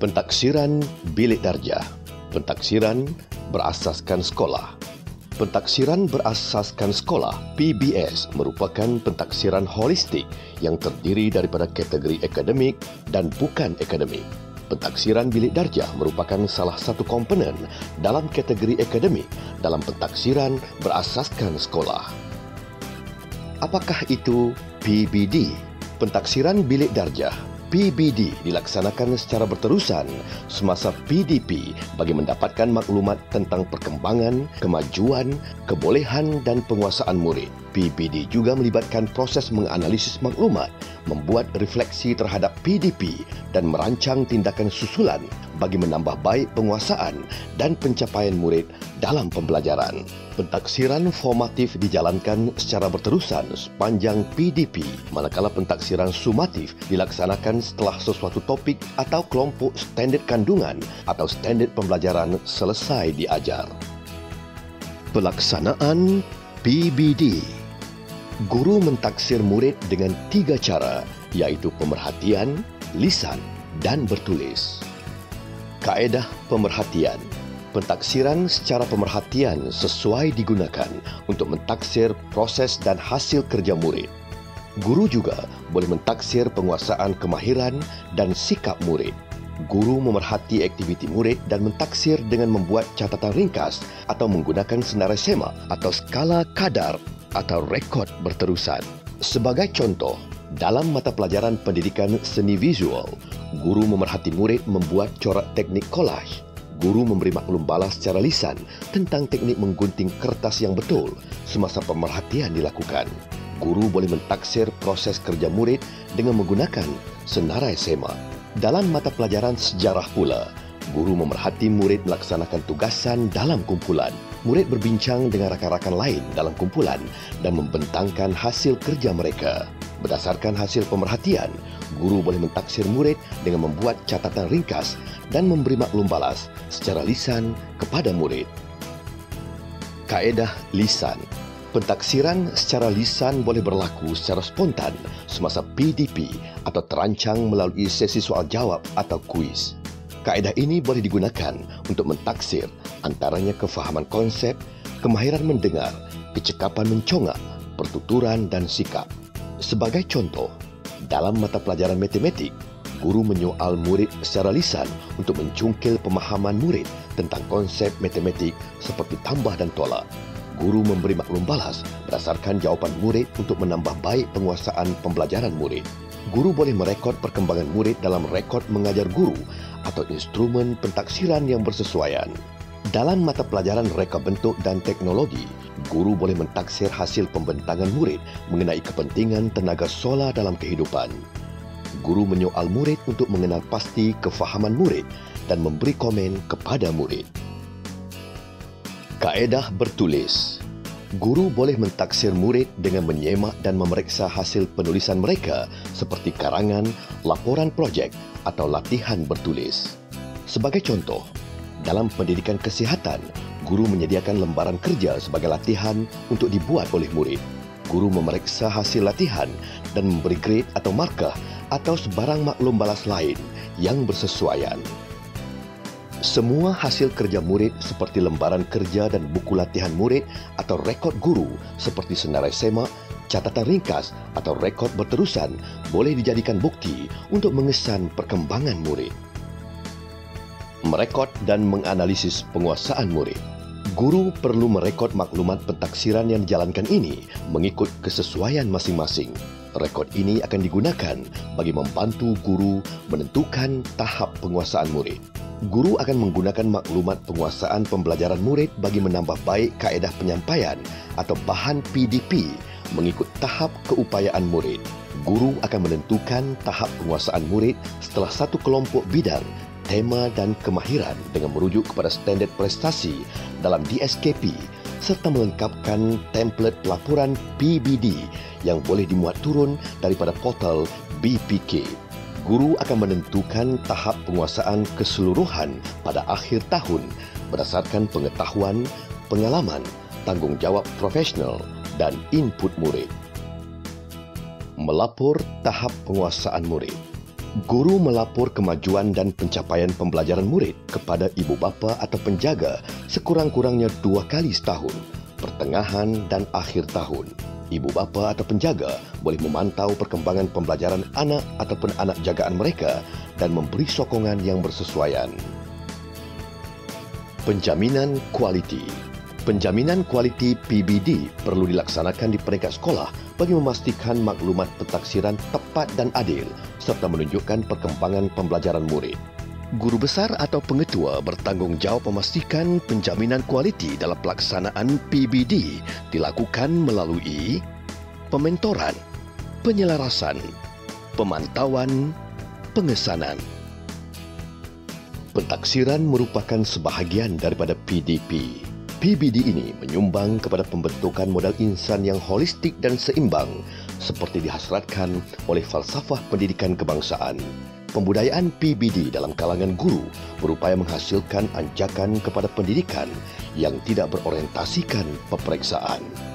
Pentaksiran Bilik Darjah. Pentaksiran berasaskan sekolah. Pentaksiran berasaskan sekolah (PBS) merupakan pentaksiran holistik yang terdiri daripada kategori akademik dan bukan akademik. Pentaksiran Bilik Darjah merupakan salah satu komponen dalam kategori akademik dalam pentaksiran berasaskan sekolah. Apakah itu PBD? Pentaksiran Bilik Darjah PBD dilaksanakan secara berterusan semasa PDP bagi mendapatkan maklumat tentang perkembangan, kemajuan, kebolehan dan penguasaan murid. PBD juga melibatkan proses menganalisis maklumat, membuat refleksi terhadap PDP dan merancang tindakan susulan bagi menambah baik penguasaan dan pencapaian murid dalam pembelajaran. Pentaksiran formatif dijalankan secara berterusan sepanjang PDP, manakala pentaksiran sumatif dilaksanakan setelah sesuatu topik atau kelompok standard kandungan atau standard pembelajaran selesai diajar. Pelaksanaan PBD. Guru mentaksir murid dengan 3 cara, iaitu pemerhatian, lisan dan bertulis. Kaedah pemerhatian. Pentaksiran secara pemerhatian sesuai digunakan untuk mentaksir proses dan hasil kerja murid. Guru juga boleh mentaksir penguasaan kemahiran dan sikap murid. Guru memerhati aktiviti murid dan mentaksir dengan membuat catatan ringkas atau menggunakan senarai semak atau skala kadar atau rekod berterusan. Sebagai contoh, dalam mata pelajaran pendidikan seni visual, guru memerhati murid membuat corak teknik collage. Guru memberi maklum balas secara lisan tentang teknik menggunting kertas yang betul semasa pemerhatian dilakukan. Guru boleh mentaksir proses kerja murid dengan menggunakan senarai semak. Dalam mata pelajaran sejarah pula, guru memerhati murid melaksanakan tugasan dalam kumpulan. Murid berbincang dengan rakan-rakan lain dalam kumpulan dan membentangkan hasil kerja mereka. Berdasarkan hasil pemerhatian, guru boleh mentaksir murid dengan membuat catatan ringkas dan memberi maklum balas secara lisan kepada murid. Kaedah lisan. Pentaksiran secara lisan boleh berlaku secara spontan semasa PDP atau terancang melalui sesi soal jawab atau kuis. Kaedah ini boleh digunakan untuk mentaksir antaranya kefahaman konsep, kemahiran mendengar, kecekapan mencongak, pertuturan dan sikap. Sebagai contoh, dalam mata pelajaran matematik, guru menyoal murid secara lisan untuk mencungkil pemahaman murid tentang konsep matematik seperti tambah dan tolak. Guru memberi maklum balas berdasarkan jawapan murid untuk menambah baik penguasaan pembelajaran murid. Guru boleh merekod perkembangan murid dalam rekod mengajar guru atau instrumen pentaksiran yang bersesuaian. Dalam mata pelajaran reka bentuk dan teknologi, guru boleh mentaksir hasil pembentangan murid mengenai kepentingan tenaga solar dalam kehidupan. Guru menyoal murid untuk mengenal pasti kefahaman murid dan memberi komen kepada murid. Kaedah bertulis. Guru boleh mentaksir murid dengan menyemak dan memeriksa hasil penulisan mereka seperti karangan, laporan projek atau latihan bertulis. Sebagai contoh, dalam pendidikan kesihatan, guru menyediakan lembaran kerja sebagai latihan untuk dibuat oleh murid. Guru memeriksa hasil latihan dan memberi grade atau markah atau sebarang maklum balas lain yang bersesuaian. Semua hasil kerja murid seperti lembaran kerja dan buku latihan murid atau rekod guru seperti senarai semak, catatan ringkas atau rekod berterusan boleh dijadikan bukti untuk mengesan perkembangan murid. Merekod dan menganalisis penguasaan murid. Guru perlu merekod maklumat pentaksiran yang dijalankan ini mengikut kesesuaian masing-masing. Rekod ini akan digunakan bagi membantu guru menentukan tahap penguasaan murid. Guru akan menggunakan maklumat penguasaan pembelajaran murid bagi menambah baik kaedah penyampaian atau bahan PDP mengikut tahap keupayaan murid. Guru akan menentukan tahap penguasaan murid setelah satu kelompok bidang, tema dan kemahiran dengan merujuk kepada standard prestasi dalam DSKP serta melengkapkan template laporan PBD yang boleh dimuat turun daripada portal BPK. Guru akan menentukan tahap penguasaan keseluruhan pada akhir tahun berdasarkan pengetahuan, pengalaman, tanggungjawab profesional dan input murid. Melapor tahap penguasaan murid. Guru melapor kemajuan dan pencapaian pembelajaran murid kepada ibu bapa atau penjaga sekurang-kurangnya 2 kali setahun, pertengahan dan akhir tahun. Ibu bapa atau penjaga boleh memantau perkembangan pembelajaran anak ataupun anak jagaan mereka dan memberi sokongan yang bersesuaian. Penjaminan kualiti. Penjaminan kualiti PBD perlu dilaksanakan di peringkat sekolah bagi memastikan maklumat pentaksiran tepat dan adil serta menunjukkan perkembangan pembelajaran murid. Guru besar atau pengetua bertanggungjawab memastikan penjaminan kualiti dalam pelaksanaan PBD dilakukan melalui pementoran, penyelarasan, pemantauan, pengesanan. Pentaksiran merupakan sebahagian daripada PDP. PBD ini menyumbang kepada pembentukan modal insan yang holistik dan seimbang seperti dihasratkan oleh falsafah pendidikan kebangsaan. Pembudayaan PBD dalam kalangan guru berupaya menghasilkan anjakan kepada pendidikan yang tidak berorientasikan peperiksaan.